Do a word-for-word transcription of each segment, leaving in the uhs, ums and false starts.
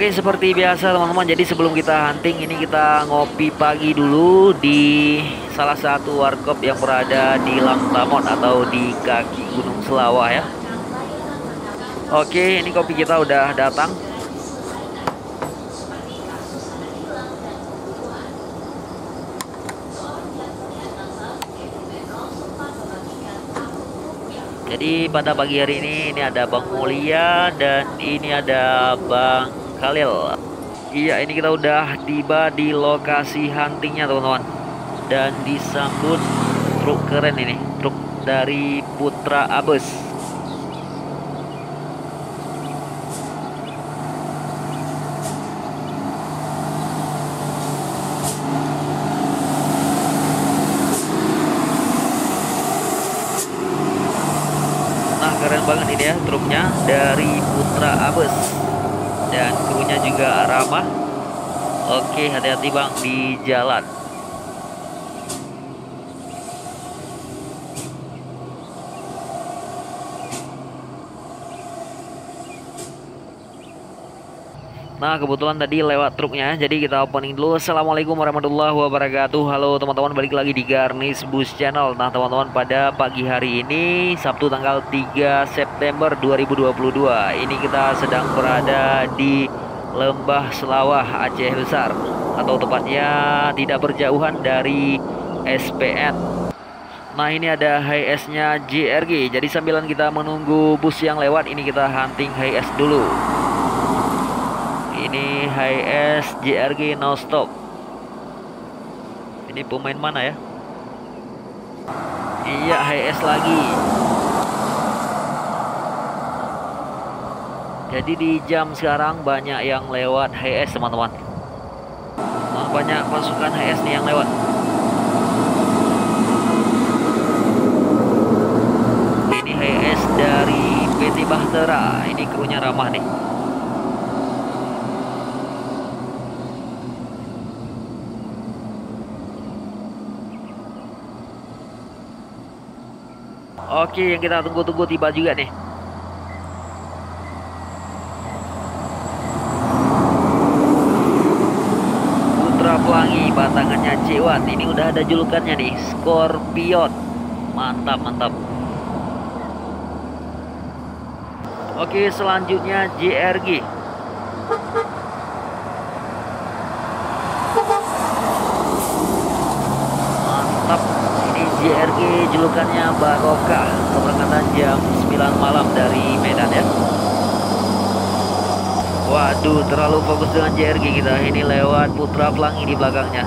Oke, seperti biasa teman-teman. Jadi sebelum kita hunting ini kita ngopi pagi dulu di salah satu warkop yang berada di Langtamon atau di kaki Gunung Selawah ya. Oke, ini kopi kita udah datang. Jadi pada pagi hari ini ini ada Bang Mulia dan ini ada Bang Khalil. Iya, ini kita udah tiba di lokasi huntingnya teman-teman. Dan disambut truk keren ini, truk dari Putra Abes. Nah, keren banget ini ya truknya dari Putra Abes. Dan krunya juga ramah. Oke, hati-hati Bang di jalan. Nah, kebetulan tadi lewat truknya, jadi kita opening dulu. Assalamualaikum warahmatullahi wabarakatuh. Halo teman-teman, balik lagi di Garnish Bus Channel. Nah teman-teman, pada pagi hari ini Sabtu tanggal tiga September dua ribu dua puluh dua, ini kita sedang berada di Lembah Selawah, Aceh Besar, atau tepatnya tidak berjauhan dari S P N. Nah, ini ada H S-nya J R G. Jadi sambilan kita menunggu bus yang lewat, ini kita hunting H S dulu. Ini H S J R G no stop. Ini pemain mana ya? Iya, H S lagi. Jadi di jam sekarang banyak yang lewat H S teman-teman. Nah, banyak pasukan H S nih yang lewat. Ini H S dari P T Bahtera. Ini krunya ramah nih. Oke, yang kita tunggu-tunggu tiba juga nih. Putra Pelangi, batangannya Cewan. Ini udah ada julukannya nih, Scorpion. Mantap, mantap. Oke, selanjutnya J R G. Mantap. J R G julukannya Barokah, keberangkatan jam sembilan malam dari Medan ya. Waduh, terlalu fokus dengan J R G kita. Ini lewat Putra Pelangi di belakangnya.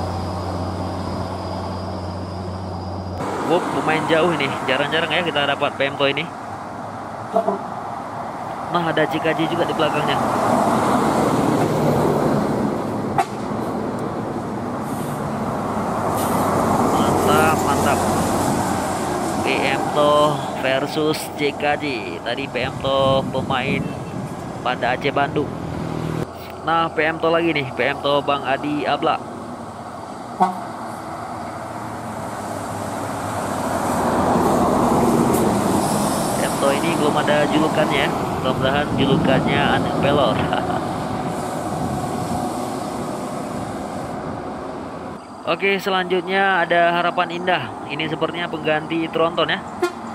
Wup, lumayan jauh ini. Jarang-jarang ya kita dapat P M T O ini. Nah, ada C K J juga di belakangnya. Mantap. P M T O versus C K J. Tadi P M T O pemain Banda Aceh Bandung. Nah, P M T O lagi nih, P M T O Bang Adi Abla. P M T O ini belum ada julukannya. Mudah-mudahan julukannya Aneh Pelor. Oke, selanjutnya ada Harapan Indah. Ini sepertinya pengganti Tronton ya.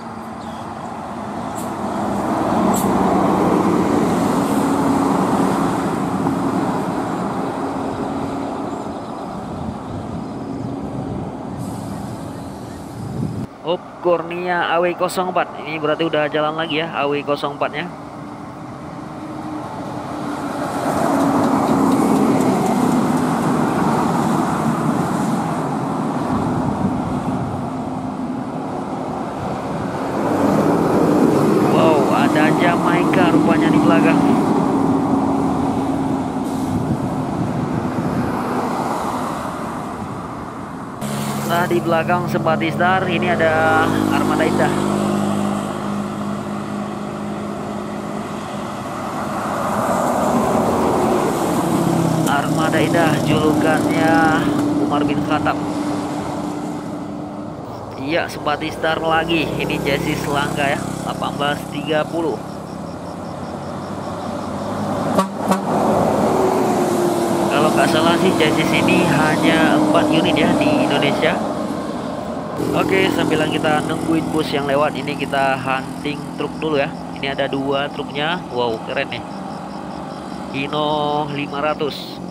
Oh, Kurnia A W nol empat. Ini berarti udah jalan lagi ya A W nol empat-nya. Jamaika rupanya di belakang. Nah, di belakang Sempati Star ini ada Armada Indah. Armada Indah julukannya Umar bin Khattab. Iya, Sempati Star lagi. Ini chassis Selangga ya, delapan belas tiga puluh. informasi chassis ini hanya empat unit ya di Indonesia. Oke, sambil kita nungguin bus yang lewat ini, kita hunting truk dulu ya. Ini ada dua truknya. Wow, keren nih. Hino lima ratus.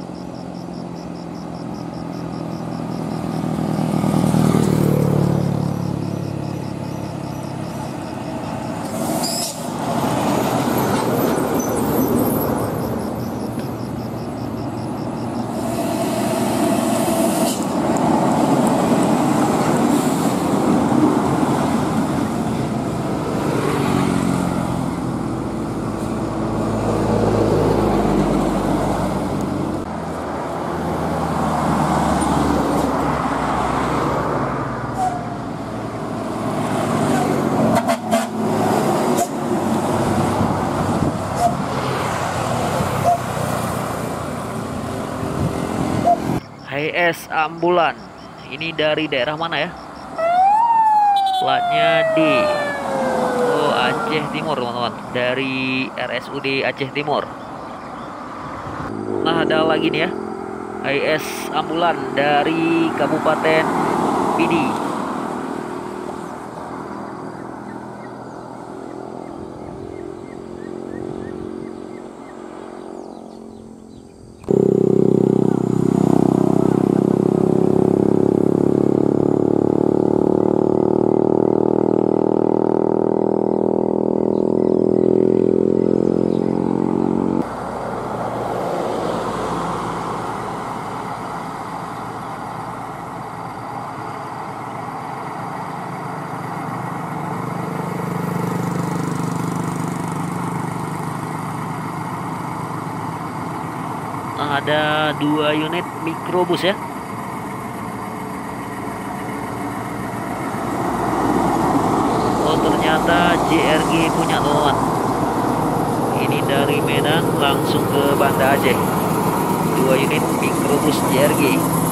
H S ambulan. Ini dari daerah mana ya? Platnya D. Oh, Aceh Timur, teman-teman. Dari R S U D Aceh Timur. Nah, ada lagi nih ya. H S ambulan dari Kabupaten Pidi. Nah, ada dua unit mikrobus ya. Oh, ternyata J R G punya, teman-teman. Ini dari Medan langsung ke Banda Aceh. Dua unit mikrobus J R G.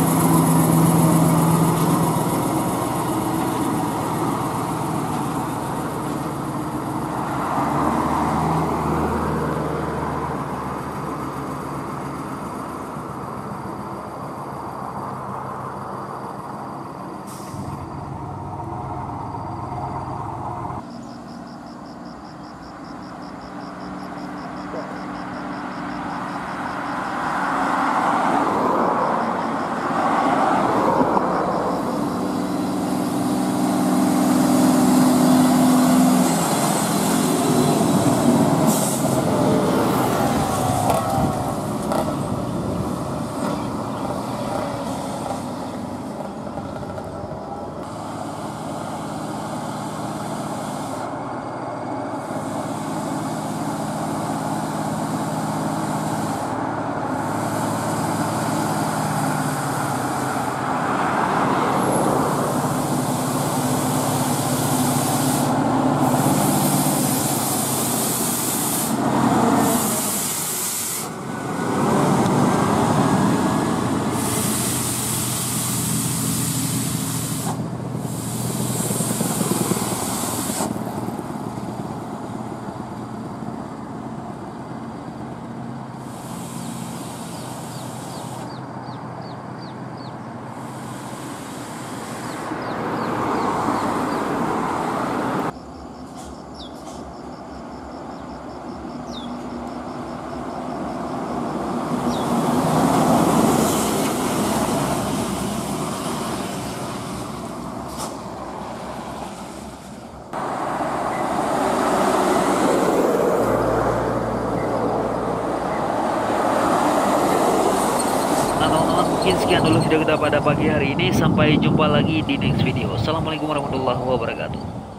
Mungkin sekian dulu video kita pada pagi hari ini. Sampai jumpa lagi di next video. Assalamualaikum warahmatullahi wabarakatuh.